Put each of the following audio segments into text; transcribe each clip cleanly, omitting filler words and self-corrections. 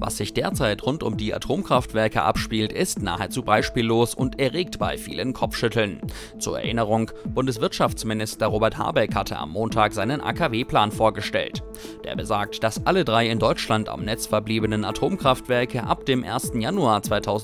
Was sich derzeit rund um die Atomkraftwerke abspielt, ist nahezu beispiellos und erregt bei vielen Kopfschütteln. Zur Erinnerung, Bundeswirtschaftsminister Robert Habeck hatte am Montag seinen AKW-Plan vorgestellt. Der besagt, dass alle 3 in Deutschland am Netz verbliebenen Atomkraftwerke ab dem 1. Januar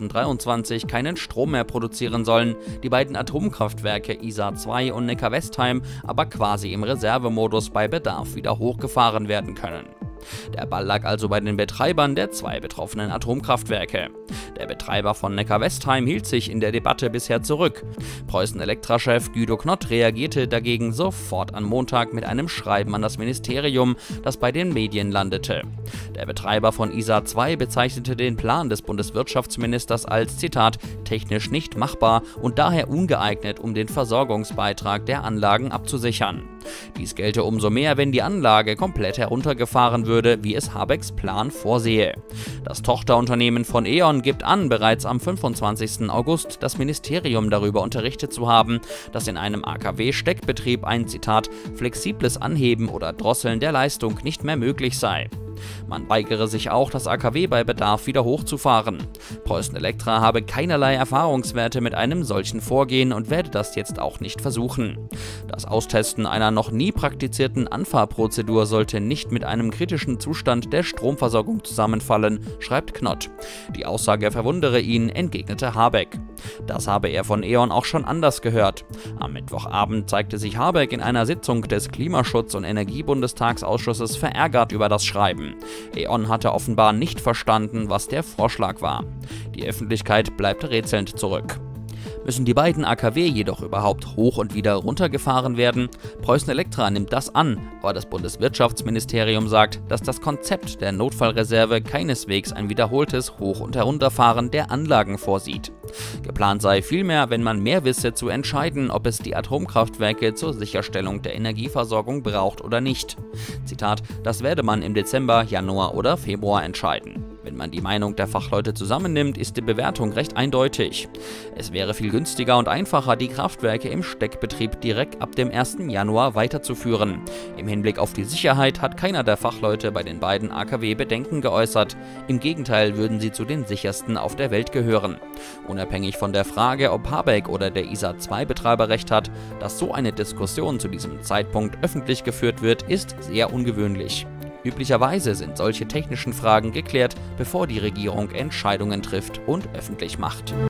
2023 keinen Strom mehr produzieren sollen, die beiden Atomkraftwerke Isar 2 und Neckar-Westheim aber quasi im Reservemodus bei Bedarf wieder hochgefahren werden können. Der Ball lag also bei den Betreibern der 2 betroffenen Atomkraftwerke. Der Betreiber von Neckar-Westheim hielt sich in der Debatte bisher zurück. Preußen-Elektra-Chef Guido Knott reagierte dagegen sofort am Montag mit einem Schreiben an das Ministerium, das bei den Medien landete. Der Betreiber von Isar 2 bezeichnete den Plan des Bundeswirtschaftsministers als, Zitat, technisch nicht machbar und daher ungeeignet, um den Versorgungsbeitrag der Anlagen abzusichern. Dies gelte umso mehr, wenn die Anlage komplett heruntergefahren würde, wie es Habecks Plan vorsehe. Das Tochterunternehmen von E.ON gibt an, bereits am 25. August das Ministerium darüber unterrichtet zu haben, dass in einem AKW-Steckbetrieb ein, Zitat, flexibles Anheben oder Drosseln der Leistung nicht mehr möglich sei. Man weigere sich auch, das AKW bei Bedarf wieder hochzufahren. Preußen-Elektra habe keinerlei Erfahrungswerte mit einem solchen Vorgehen und werde das jetzt auch nicht versuchen. Das Austesten einer noch nie praktizierten Anfahrprozedur sollte nicht mit einem kritischen Zustand der Stromversorgung zusammenfallen, schreibt Knott. Die Aussage verwundere ihn, entgegnete Habeck. Das habe er von E.ON auch schon anders gehört. Am Mittwochabend zeigte sich Habeck in einer Sitzung des Klimaschutz- und Energiebundestagsausschusses verärgert über das Schreiben. E.ON hatte offenbar nicht verstanden, was der Vorschlag war. Die Öffentlichkeit bleibt rätselnd zurück. Müssen die beiden AKW jedoch überhaupt hoch und wieder runtergefahren werden? Preußen-Elektra nimmt das an, aber das Bundeswirtschaftsministerium sagt, dass das Konzept der Notfallreserve keineswegs ein wiederholtes Hoch- und Herunterfahren der Anlagen vorsieht. Geplant sei vielmehr, wenn man mehr wisse, zu entscheiden, ob es die Atomkraftwerke zur Sicherstellung der Energieversorgung braucht oder nicht. Zitat, das werde man im Dezember, Januar oder Februar entscheiden. Wenn man die Meinung der Fachleute zusammennimmt, ist die Bewertung recht eindeutig. Es wäre viel günstiger und einfacher, die Kraftwerke im Steckbetrieb direkt ab dem 1. Januar weiterzuführen. Im Hinblick auf die Sicherheit hat keiner der Fachleute bei den beiden AKW Bedenken geäußert. Im Gegenteil würden sie zu den sichersten auf der Welt gehören. Unabhängig von der Frage, ob Habeck oder der Isar 2 Betreiber recht hat, dass so eine Diskussion zu diesem Zeitpunkt öffentlich geführt wird, ist sehr ungewöhnlich. Üblicherweise sind solche technischen Fragen geklärt, bevor die Regierung Entscheidungen trifft und öffentlich macht.